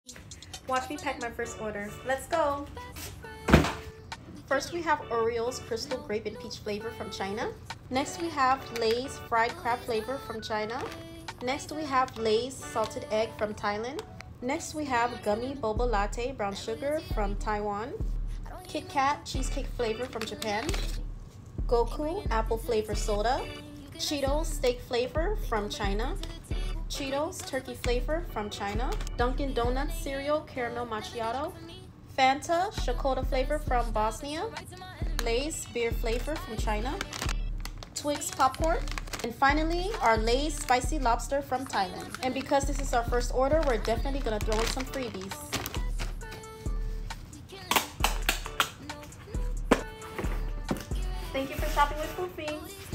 Watch me pack my first order. Let's go! First we have Oreo's Crystal Grape and Peach flavor from China. Next we have Lay's Fried Crab flavor from China. Next we have Lay's Salted Egg from Thailand. Next we have Gummy Boba Latte Brown Sugar from Taiwan. Kit Kat Cheesecake flavor from Japan. Goku Apple flavor soda. Cheetos Steak flavor from China. Cheetos Turkey flavor from China. Dunkin' Donuts Cereal Caramel Macchiato. Fanta Shakota flavor from Bosnia. Lay's Beer flavor from China. Twix popcorn. And finally, our Lay's Spicy Lobster from Thailand. And because this is our first order, we're definitely gonna throw in some freebies. Thank you for shopping with Foodfie.